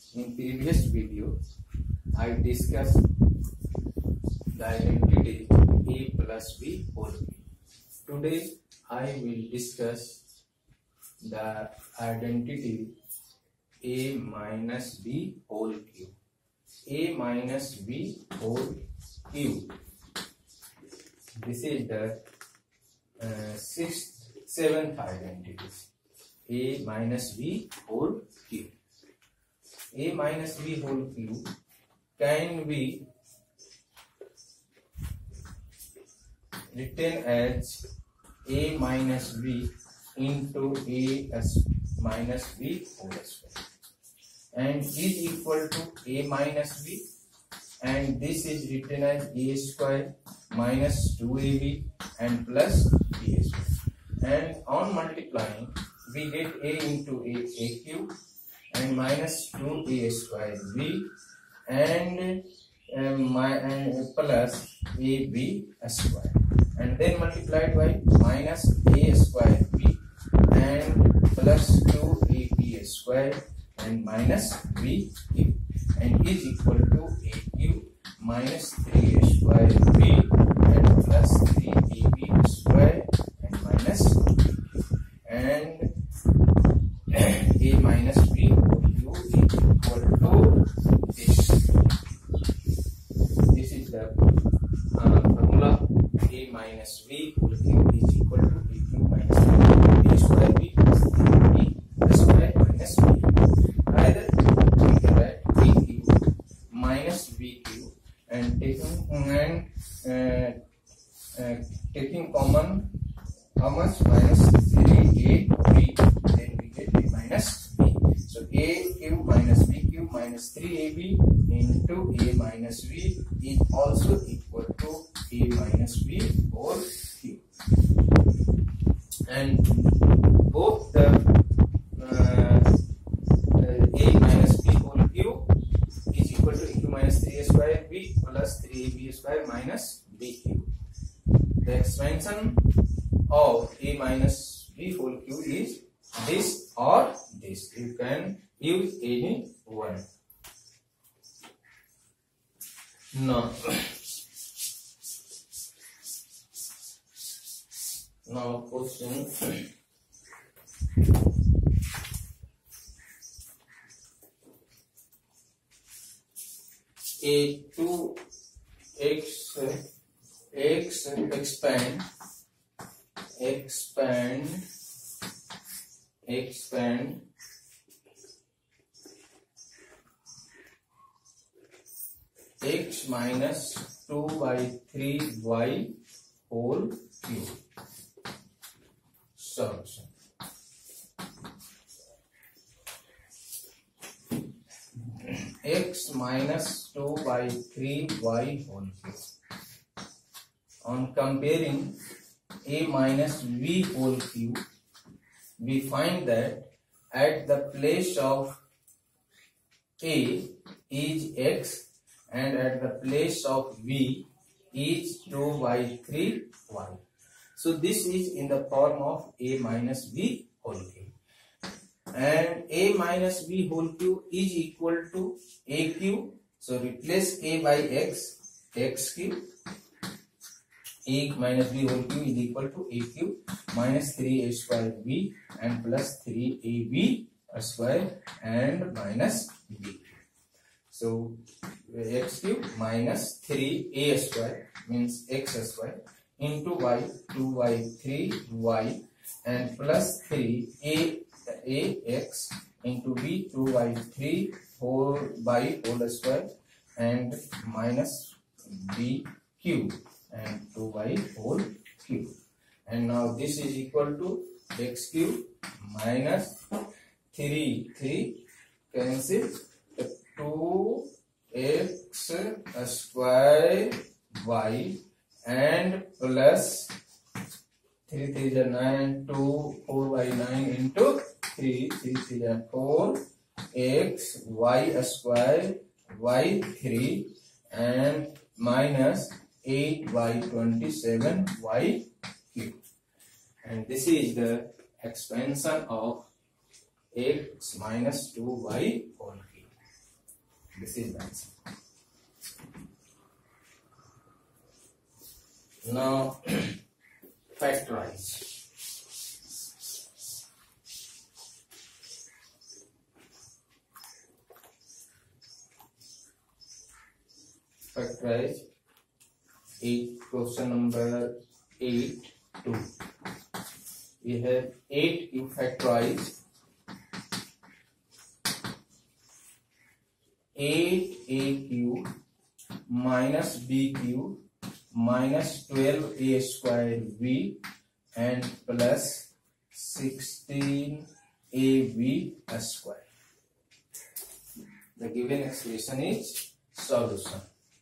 In previous video, I discussed the identity a plus b whole cube. Today, I will discuss the identity a minus b whole cube. A minus b whole cube. This is the seventh identity. A minus b whole cube. A minus b whole cube can be written as a minus b into a minus b whole square, and is equal to a minus b, and this is written as a square minus 2ab and plus b square, and on multiplying we get a into a cube and minus 2a square b and plus ab square, and then multiplied by minus a square b and plus 2ab square and minus b cube, and is equal to a cube minus 3a square b and plus 3ab square and minus b cube, and a minus b whole cube is equal to this. This is the formula. A minus b whole cube is equal to a cube minus 3b square b plus 3b square minus b. Either we can write b cube minus b cube and taking common how much minus 3ab, then we get a minus b. So a cube minus b cube minus 3ab into a minus b is also equal to a minus b whole cube, and both the a minus b whole cube is equal to a cube minus 3a square b plus 3ab square minus b cube. The expansion of a minus b whole cube is this or this. You can use any one. Now question. A 2x expand x minus 2 by 3y whole cube. Solution. X minus 2 by 3y whole cube. On comparing a minus b whole cube, we find that at the place of a is x and at the place of b is 2 by 3y. So this is in the form of a minus b whole cube, and a minus b whole cube is equal to a cube. So replace a by x cube. A minus b whole cube is equal to a cube minus 3a square b and plus 3ab square and minus b cube. So x cube minus 3a square means x square into y 2 by 3y and plus 3ax into b 2 by 3 whole square and minus b cube and 2 by whole cube, and now this is equal to x cube minus 3 cancel 2x square y and plus 3 3 is 9, 2 4 by 9 into 3 3 is 4 x y square y 3 and minus 8 by 27 y cube, and this is the expansion of x minus 2y whole cube. This is the answer. Now factorize. Factorize question number 8(2). We have 8 cube factorize. 8a cube minus b cube minus 12a square b and plus 16ab square. The given expression is solution.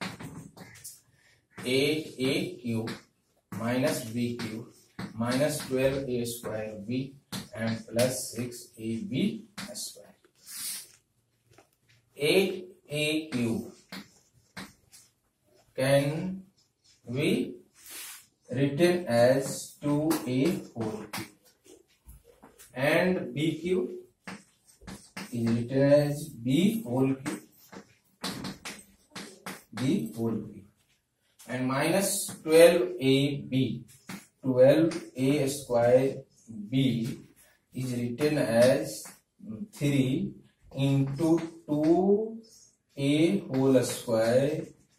8a cube minus b cube minus 12a square b and plus 6ab square. 8a cube can be written as 2a whole cube, and b cube is written as b whole cube, and minus 12ab, 12a square b is written as 3 into 2a whole square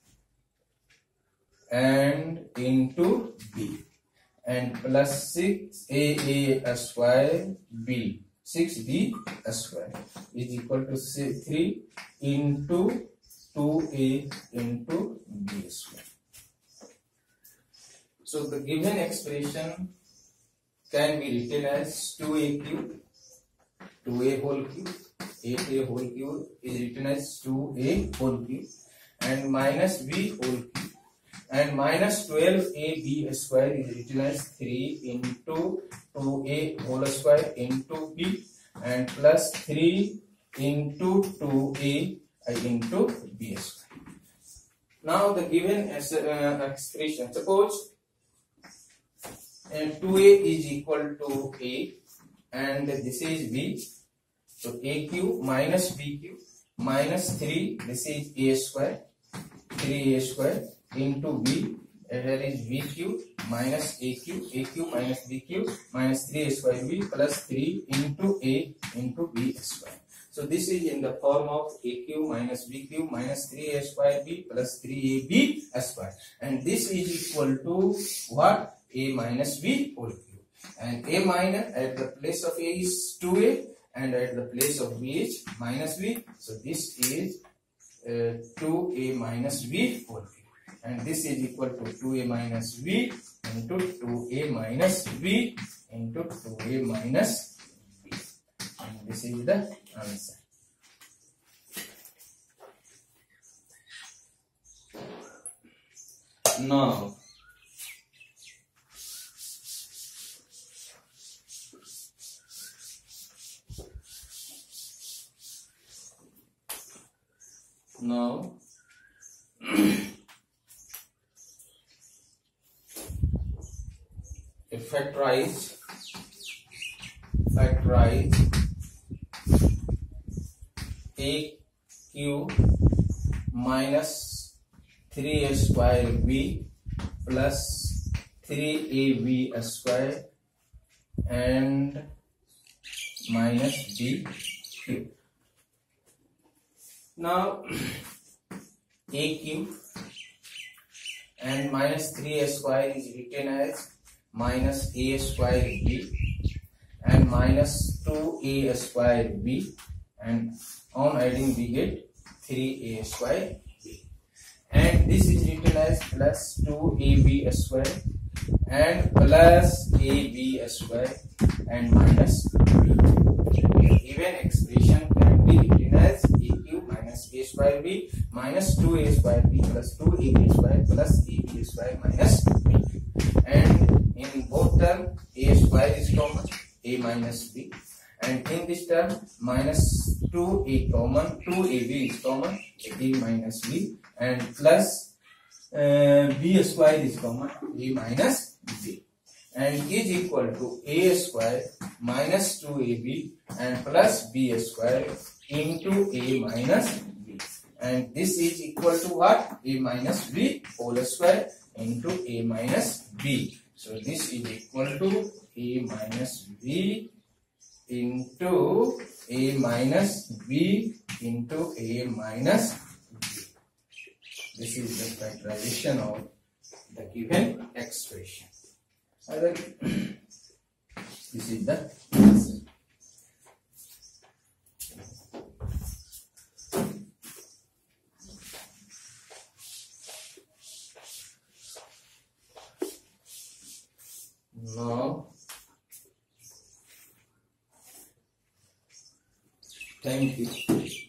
and into b, and plus 6a square b, 6b square is equal to 3 into 2a into b square. So the given expression can be written as 2a cube, 2a whole cube, 8a whole cube is written as 2a whole cube, and minus b whole cube, and minus 12ab square is written as 3 into 2a whole square into b, and plus 3 into 2a into b square. Now the given expression, suppose 2a is equal to a and this is b, so a cube minus b cube minus 3, this is a square, 3a square into b, here is b cube minus a cube minus b cube minus 3a square b plus 3 into a into b square. So this is in the form of a cube minus b cube minus 3a square b plus 3ab square, and this is equal to what? A minus b whole cube, and a minus at the place of a is 2a and at the place of b is minus b, so this is 2a minus b whole cube, and this is equal to 2a minus b into 2a minus b into 2a minus b, and this is the answer. Now factorize a cube minus 3a square b plus 3ab square and minus b cube. Now a cube and minus 3a square is written as minus a square b and minus 2a square b, and on adding we get 3a square b, and this is written as plus 2ab square and plus ab square and minus b. The given expression can be written as a cube minus a square b minus 2a square b plus 2ab square plus ab square minus b, and in both terms a square is common, a minus b, and in this term minus 2a common, 2ab is common, a minus b, and plus b square is common, a minus b, and is equal to a square minus 2ab and plus b square into a minus b, and this is equal to what? A minus b whole square into a minus b. So this is equal to a minus b into a minus b into a minus b. This is the factorization of the given expression. This is the answer. Now, thank you.